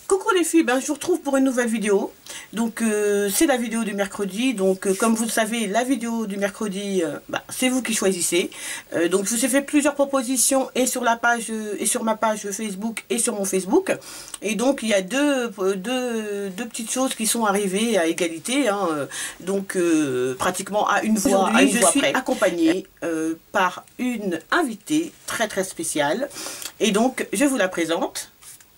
Coucou les filles, je vous retrouve pour une nouvelle vidéo. Donc c'est la vidéo du mercredi. Donc comme vous le savez, la vidéo du mercredi, c'est vous qui choisissez. Donc je vous ai fait plusieurs propositions et sur la page et sur ma page Facebook et sur mon Facebook. Et donc il y a deux petites choses qui sont arrivées à égalité. Donc pratiquement à une voix. Je suis accompagnée par une invitée très très spéciale. Et donc je vous la présente.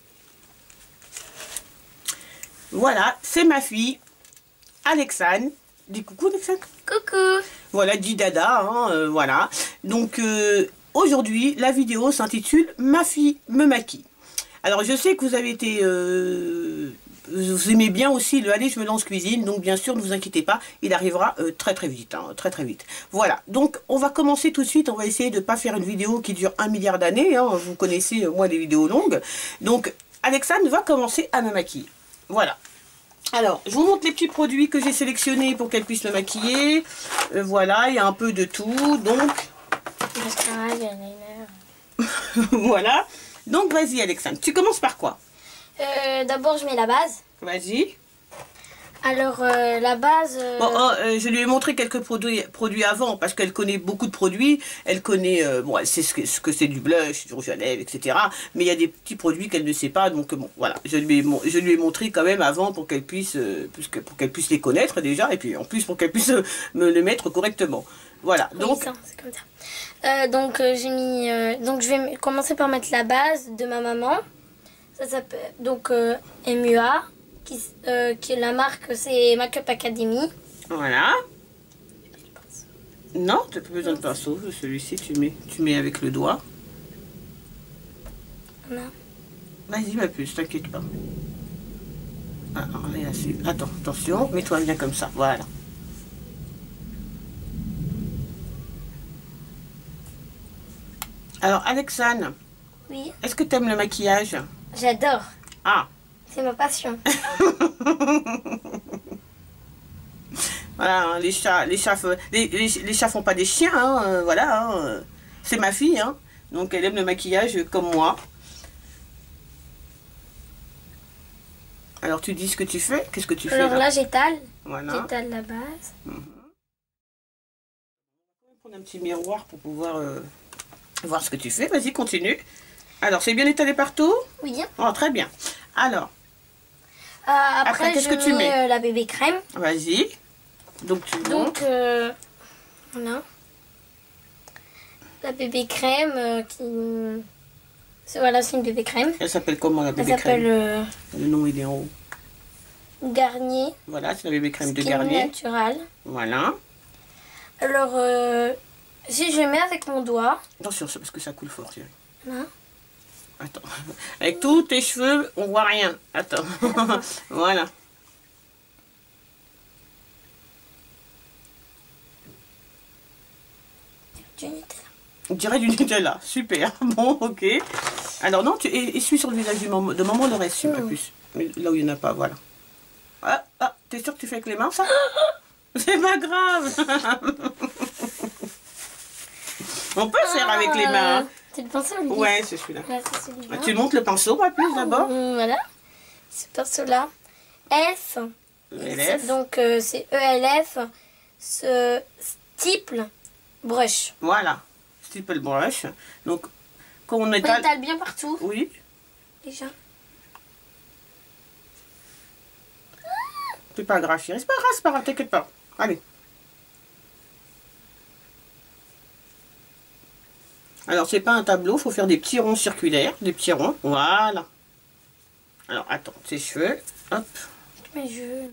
Voilà, c'est ma fille, Alexane. Dis coucou, Alexane. Coucou. Voilà, dis dada, voilà. Donc, aujourd'hui, la vidéo s'intitule « Ma fille me maquille ». Alors, je sais que vous avez été... vous aimez bien aussi le « Allez, je me lance cuisine ». Donc, bien sûr, ne vous inquiétez pas, il arrivera très très vite, très très vite. Voilà, donc, on va commencer tout de suite. On va essayer de ne pas faire une vidéo qui dure 1 milliard d'années. Vous connaissez, moi, les vidéos longues. Donc, Alexane va commencer à me maquiller. Voilà. Alors, je vous montre les petits produits que j'ai sélectionnés pour qu'elle puisse me maquiller. Voilà, il y a un peu de tout. Donc, voilà. Donc, vas-y, Alexandre. Tu commences par quoi? D'abord, je mets la base. Vas-y. Alors, la base... je lui ai montré quelques produits avant, parce qu'elle connaît beaucoup de produits. Elle connaît, bon, elle sait ce que c'est du blush, du rouge à lèvres, etc. Mais il y a des petits produits qu'elle ne sait pas. Donc, bon, voilà. Je lui ai montré quand même avant pour qu'elle puisse, pour qu'elle puisse les connaître déjà. Et puis, en plus, pour qu'elle puisse me les mettre correctement. Voilà. Oui, donc, c'est comme ça. Donc, j'ai mis... donc, je vais commencer par mettre la base de ma maman. Ça s'appelle, donc, MUA. Qui est la marque, c'est Make-up Academy. Voilà. Non, tu n'as pas besoin de pinceau. Celui-ci, tu mets avec le doigt. Non. Vas-y, ma puce, t'inquiète pas. Ah, on est assez. Attends, attention, mets-toi bien comme ça. Voilà. Alors, Alexane. Oui. Est-ce que tu aimes le maquillage? J'adore. Ah. C'est ma passion. Voilà, les chats font pas des chiens, voilà. C'est ma fille, donc elle aime le maquillage comme moi. Alors tu dis ce que tu fais, qu'est-ce que tu fais? Alors là, j'étale. Voilà. J'étale la base. On va prendre un petit miroir pour pouvoir voir ce que tu fais. Vas-y, continue. Alors, c'est bien étalé partout? Oui. Oh, très bien. Alors, après qu'est-ce que tu mets? La bébé crème. Vas-y. Donc, voilà. La bébé crème Voilà, c'est une bébé crème. Elle s'appelle comment la bébé crème? Elle s'appelle... Le nom, il est en haut. Garnier. Voilà, c'est la bébé crème de Skin Garnier. Natural. Voilà. Alors, si je mets avec mon doigt... Attention, c'est parce que ça coule fort, chérie. Là. Attends. Avec tous tes cheveux, on voit rien. Attends. Voilà. Du Nutella. On dirait du Nutella. Super. Bon, ok. Alors non, tu essuie sur le visage de maman le reste, ma puce. Là où il n'y en a pas, voilà. Ah, t'es sûre que tu fais avec les mains, ça? C'est pas grave. On peut faire avec les mains. C'est le pinceau, lui. Ouais, c'est celui-là. Ouais, c'est celui-là. Tu montes le pinceau, ma puce, d'abord. Voilà. Ce pinceau-là. ELF. ELF. Donc, c'est ELF. Ce Stipple Brush. Voilà. Stipple Brush. Donc, quand on On étale... étale bien partout. Oui. Déjà. C'est pas grave, chérie. C'est pas grave, t'inquiète pas. Allez. Alors, c'est pas un tableau, il faut faire des petits ronds circulaires, des petits ronds. Voilà. Alors, attends, tes cheveux. Hop. Mes cheveux.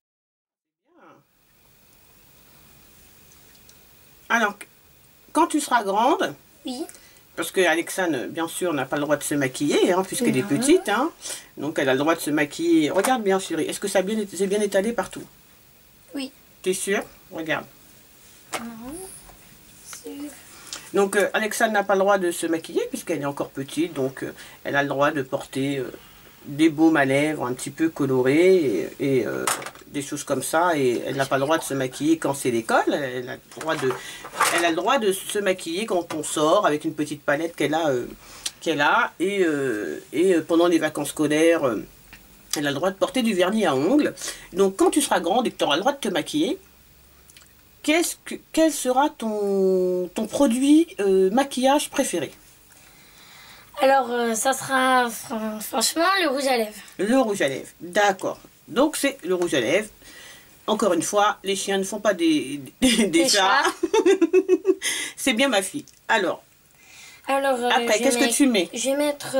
Alors, quand tu seras grande, Oui. parce que Alexane, bien sûr, n'a pas le droit de se maquiller, puisqu'elle est petite, donc elle a le droit de se maquiller. Regarde bien, chérie, est-ce que c'est bien étalé partout? Oui. T'es sûre? Regarde. Sûr. Donc, Alexane n'a pas le droit de se maquiller, puisqu'elle est encore petite, donc elle a le droit de porter des baumes à lèvres un petit peu colorés, et des choses comme ça, et elle n'a pas le droit de se maquiller quand c'est l'école. Elle a le droit de se maquiller quand on sort avec une petite palette qu'elle a, et pendant les vacances scolaires, Elle a le droit de porter du vernis à ongles. Donc quand tu seras grande et que tu auras le droit de te maquiller, quel sera ton produit maquillage préféré? Alors, ça sera franchement le rouge à lèvres. Le rouge à lèvres, d'accord. Donc c'est le rouge à lèvres. Encore une fois, les chiens ne font pas des chats. C'est bien ma fille. Alors après, qu'est-ce que tu mets? Je vais mettre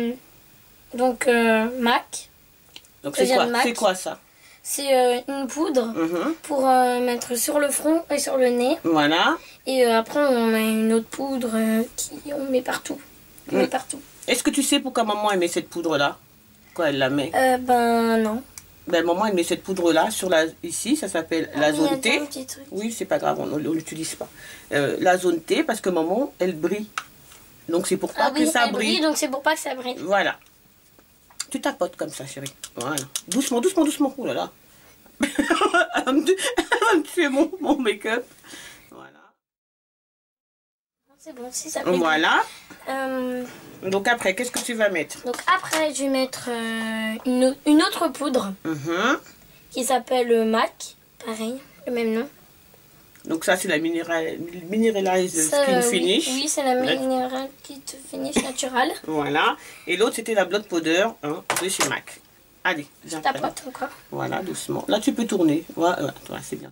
MAC. Donc c'est quoi ça? C'est une poudre pour mettre sur le front et sur le nez. Voilà. Et après, on met une autre poudre on met partout. On met partout. Est-ce que tu sais pourquoi maman elle met cette poudre-là? Quand elle la met? Ben non. Ben maman elle met cette poudre-là sur ici, ça s'appelle la zone T. Oui, c'est pas grave, on l'utilise pas. La zone T parce que maman elle brille. Donc c'est pour pas que ça brille. Donc c'est pour pas que ça brille. Voilà. Tu tapotes comme ça, chérie. Voilà. Doucement, doucement, doucement. Oh là là. Elle va me tuer mon make-up. Voilà. C'est bon, si ça brille. Voilà. Donc après, qu'est-ce que tu vas mettre? Donc après, je vais mettre une autre poudre qui s'appelle MAC. Pareil, le même nom. Donc ça, c'est la Mineralize Skin Finish. Oui, c'est la Mineral Kit Finish Natural. Voilà. Et l'autre, c'était la Blood Powder de chez MAC. Allez, je tapote encore. Voilà, doucement. Là, tu peux tourner. Voilà, c'est bien.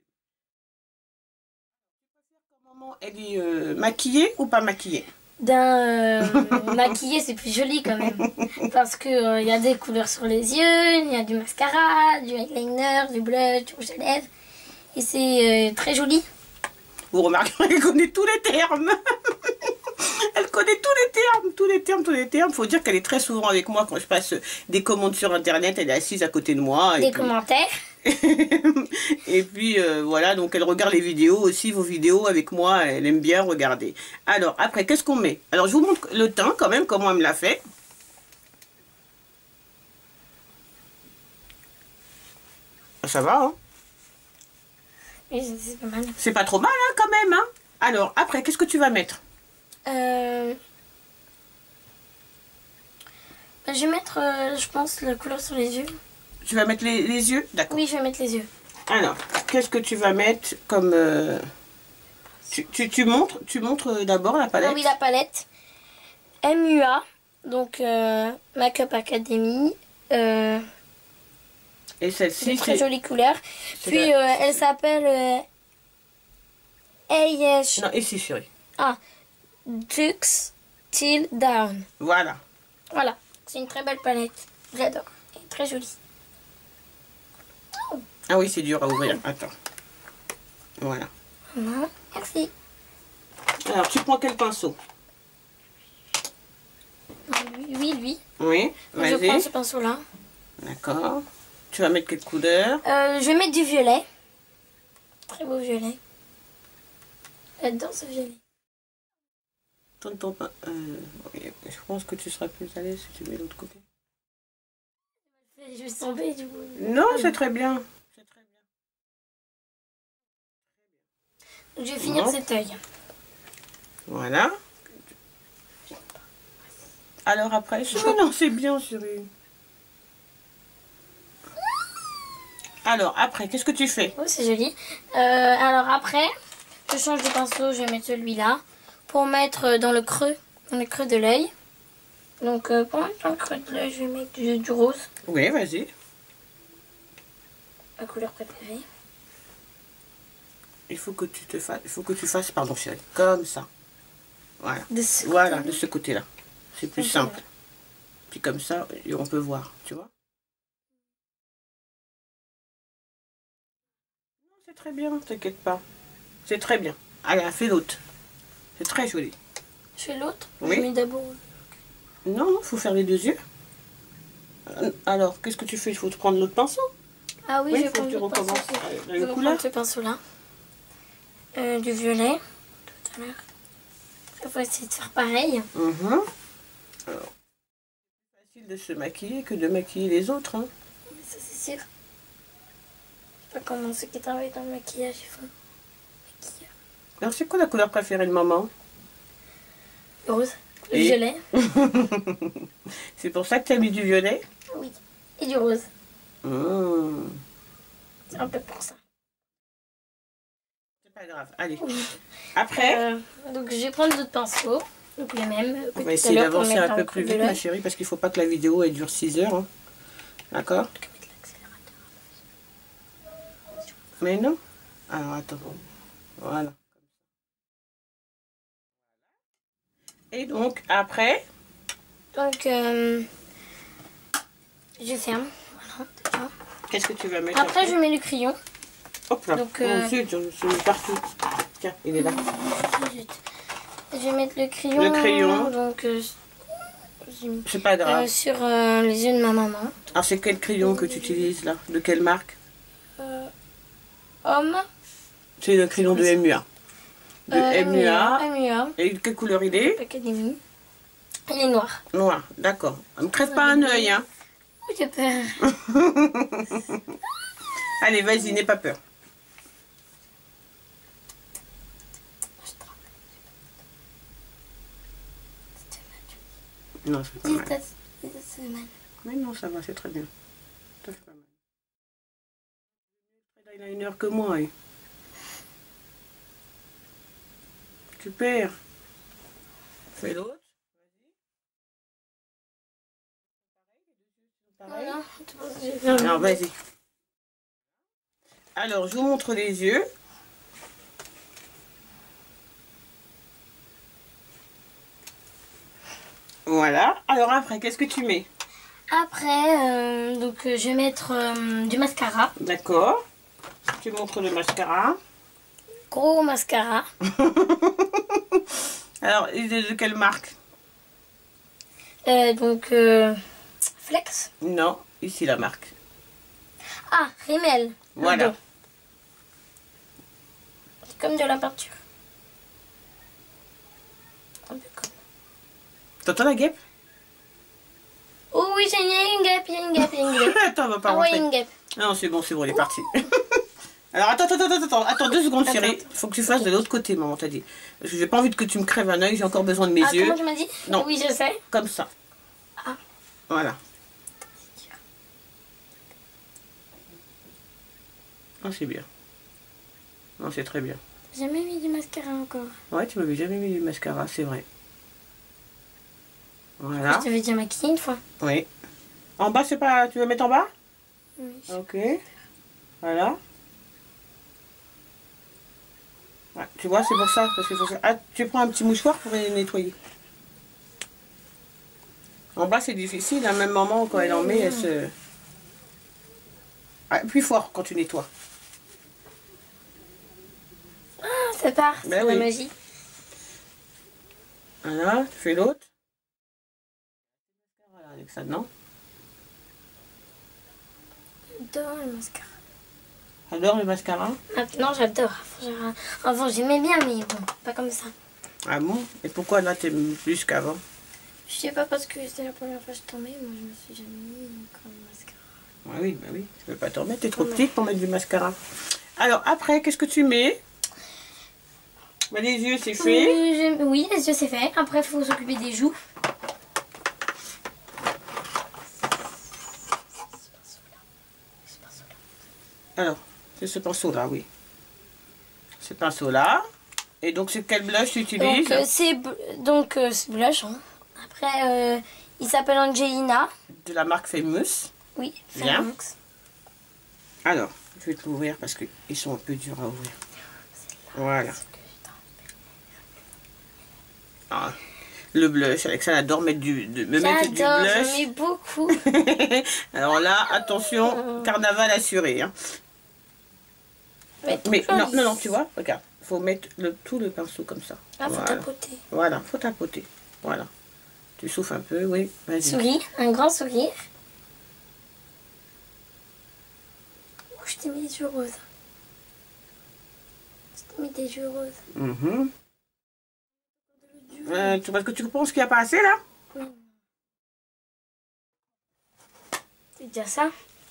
Maman, elle est maquillée ou pas maquillée? Maquillée, c'est plus joli quand même. Parce que y a des couleurs sur les yeux, il y a du mascara, du eyeliner, du blush, du rouge à lèvres. Et c'est très joli. Vous remarquerez qu'elle connaît tous les termes. Elle connaît tous les termes. Faut dire qu'elle est très souvent avec moi quand je passe des commandes sur internet. Elle est assise à côté de moi. Des commentaires. Et puis voilà, donc elle regarde les vidéos aussi, vos vidéos avec moi. Elle aime bien regarder. Alors après, qu'est-ce qu'on met? Alors je vous montre le teint quand même, comment elle me l'a fait. Ça va, hein? C'est pas mal. C'est pas trop mal, hein, quand même, hein? Alors, après, qu'est-ce que tu vas mettre? Je vais mettre, je pense, la couleur sur les yeux. Tu vas mettre les yeux? D'accord. Oui, je vais mettre les yeux. Alors, qu'est-ce que tu vas mettre comme... Tu montres d'abord la palette? Ah oui, la palette. MUA, donc Make-up Academy. Et celle-ci, très jolie couleur. Puis elle s'appelle Non, ici, chérie. Dux Till Down. Voilà. Voilà, c'est une très belle palette. J'adore. Elle est très jolie. Ah oui, c'est dur à ouvrir. Attends. Voilà. Merci. Alors, tu prends quel pinceau? Lui. Oui, vas-y. Je prends ce pinceau-là. D'accord. Tu vas mettre quelle couleur? Je vais mettre du violet. Très beau violet. J'adore ce violet. Tourne ton je pense que tu seras plus à l'aise si tu mets l'autre côté. Je vais tomber du coup. Non, c'est très bien. C'est très bien. Je vais finir cet œil. Voilà. Alors après, non, c'est bien, chérie. Alors après, qu'est-ce que tu fais? Oh, c'est joli. Alors après, je change de pinceau, je vais mettre celui-là pour mettre dans le creux de l'œil. Donc pour mettre dans le creux de l'œil, je vais mettre du rose. Oui, vas-y. Ma couleur préférée. Il faut que tu fasses, pardon chérie, comme ça. Voilà. De ce voilà, de ce côté-là. C'est plus simple. Puis comme ça, on peut voir, tu vois. C'est très bien, t'inquiète pas. C'est très bien. Allez, fais l'autre. C'est très joli. Je fais l'autre? Oui. Je mets d'abord. Non, il faut faire les deux yeux. Alors, qu'est-ce que tu fais? Il faut te prendre l'autre pinceau. Ah oui, oui, je vais prendre l'autre pinceau. Je vais prendre ce pinceau-là. Du violet, tout à l'heure. Il faut essayer de faire pareil. Alors, c'est facile de se maquiller que de maquiller les autres. Hein. Ça, c'est sûr. Je sais pas comment ceux qui travaillent dans le maquillage ils font. Alors, c'est quoi la couleur préférée de maman? Le rose. Le violet. C'est pour ça que tu as mis du violet? Oui. et du rose. Mmh. C'est un peu pour ça. C'est pas grave, allez. Après, Donc je vais prendre d'autres pinceaux. Donc les mêmes. on va essayer d'avancer un peu plus vite, ma chérie, parce qu'il faut pas que la vidéo elle dure 6 heures. Hein. D'accord? Mais non. Alors attends. Voilà. Et donc après. Donc je ferme. Voilà. Qu'est-ce que tu vas mettre Après je mets le crayon. Hop là. Donc, Ensuite, je mets partout. Tiens, il est là. Je vais mettre le crayon. Le crayon. Donc c'est pas grave. sur les yeux de ma maman. Alors c'est quel crayon que tu utilises là? De quelle marque? Homme. C'est le crayon de MUA. De MUA. MUA. Et quelle couleur il est? Académie. Il est noir. Noir, d'accord. Ne me crève pas un œil, hein. Oui, j'ai peur. Allez, vas-y, n'aie pas peur. Non, c'est pas mal. Mais non, ça va, c'est très bien. Ça fait pas mal. Il a 1 heure que moi. Hein. Super. Fais l'autre. Voilà. Alors, vas-y. Alors, je vous montre les yeux. Voilà. Alors après, qu'est-ce que tu mets? Après, donc je vais mettre du mascara. D'accord. Tu montres le mascara. Gros mascara. Alors, il est de quelle marque? Donc Flex. Non, ici la marque. Ah, Rimmel. Voilà. C'est comme de la peinture. Un peu comme. T'entends la guêpe? Oh oui, il y a une guêpe, il y a une guêpe, il y a une guêpe. Attends, on va pas Ah ouais, rentrer. une guêpe. Non, c'est bon, il est parti. Alors, attends 2 secondes, chérie. Il faut que tu fasses de l'autre côté, maman t'a dit. Parce que j'ai pas envie que tu me crèves un œil, j'ai encore besoin de mes yeux. Comment tu m'as dit? Non. Oui, je sais. Comme ça. Ah. Voilà. Ah, c'est bien. Non, c'est très bien. J'ai jamais mis du mascara encore. Ouais, tu m'avais jamais mis du mascara, c'est vrai. Voilà. Je t'avais déjà maquillé une fois. Oui. En bas, c'est pas... Tu veux mettre en bas? Oui. Ok. Voilà. Ouais, tu vois, c'est pour ça. Parce qu'il faut... Ah, tu prends un petit mouchoir pour les nettoyer. En bas, c'est difficile. À un même moment, quand elle en met, elle se... Ah, plus fort quand tu nettoies. Ah, ça part. Ben C'est oui. la magie. Voilà, tu fais l'autre. Voilà, avec ça, non? J'adore le mascara. J'adore le mascara. Maintenant, j'adore. Avant, j'aimais bien, mais bon, pas comme ça. Ah bon? Et pourquoi là, t'aimes plus qu'avant? Je sais pas, parce que c'était la première fois que je tombais. Moi, je me suis jamais mis comme mascara. Ah oui, bah oui. Tu peux pas t'en mettre. T'es trop petite pour mettre du mascara. Alors, après, qu'est-ce que tu mets? Bah, les yeux, c'est fait. Oui, les yeux, c'est fait. Après, il faut s'occuper des joues. Alors, c'est ce pinceau-là, oui. Ce pinceau-là. Et donc, c'est quel blush tu utilises? Donc, c'est blush. Hein. Après, il s'appelle Angelina. De la marque Famous. Oui, Bien. Famous. Alors, je vais te l'ouvrir parce qu'ils sont un peu durs à ouvrir. Voilà. Ah, le blush, Alexa adore mettre me mettre du J'adore, blush. j'en mets beaucoup. Alors là, attention, carnaval assuré. Hein. Mais non, tu vois, regarde, il faut mettre tout le pinceau comme ça. Ah, faut voilà. tapoter. Voilà, faut tapoter. Voilà. Tu souffles un peu, oui, vas-y. Souris, un grand sourire. Oh, je t'ai mis des yeux roses. Je t'ai mis des yeux roses. Parce que tu penses qu'il n'y a pas assez là? Oui. C'est déjà ça.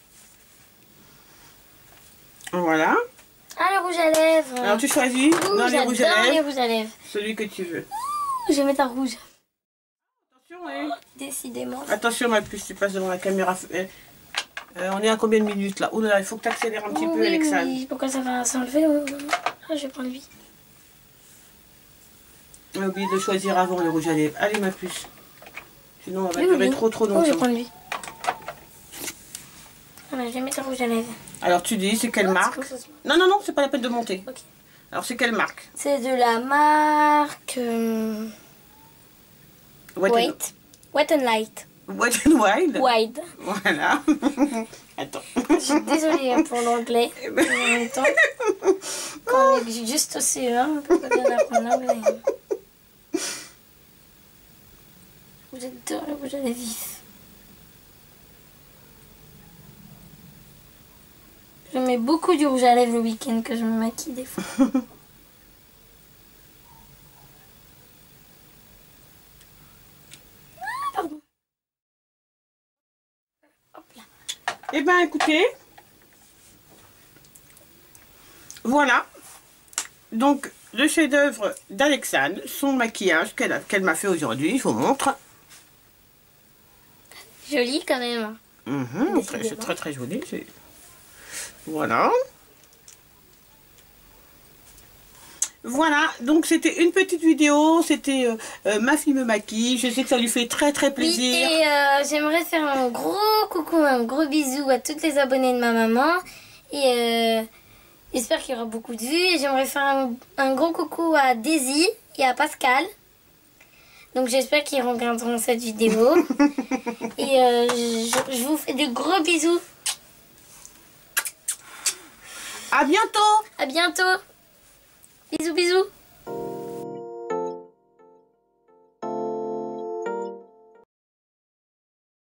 Voilà. Ah, le rouge à lèvres. Alors tu choisis dans les rouges à J'adore les lèvres rouges à lèvres. celui que tu veux. Je vais mettre un rouge. Attention, oui. Décidément. Attention ma puce, tu passes devant la caméra. On est à combien de minutes là? Oh là là, il faut que tu accélères un petit peu, Alexandre. Oui, pourquoi ça va s'enlever? Ah, je vais prendre lui. On a oublié de choisir avant le rouge à lèvres. Allez ma puce. Sinon on va durer trop longtemps. Je vais prendre lui. Voilà, je vais mettre le rouge à lèvres. Alors tu dis, c'est quelle marque? Non, non, non, c'est pas la peine de monter. Okay. Alors c'est quelle marque? C'est de la marque... Wet and Light. Wet and Wild. Wild. Voilà. Attends. Je suis désolée pour l'anglais. En même temps, quand on est juste au CE1, on peut pas bien apprendre l'anglais. J'adore le rouge à lèvres vif. Je mets beaucoup du rouge à lèvres le week-end que je me maquille des fois. Pardon. Hop là. Eh ben écoutez, voilà. Donc le chef-d'œuvre d'Alexandre, son maquillage qu'elle m'a fait aujourd'hui, je vous montre. Joli quand même. C'est très très joli. Voilà. Voilà, donc c'était une petite vidéo, c'était ma fille me maquille, je sais que ça lui fait très très plaisir. Oui, et j'aimerais faire un gros coucou, un gros bisou à toutes les abonnés de ma maman. Et j'espère qu'il y aura beaucoup de vues. Et j'aimerais faire un gros coucou à Daisy et à Pascal. Donc j'espère qu'ils regarderont cette vidéo. Et je vous fais de gros bisous. À bientôt. À bientôt. Bisous, bisous.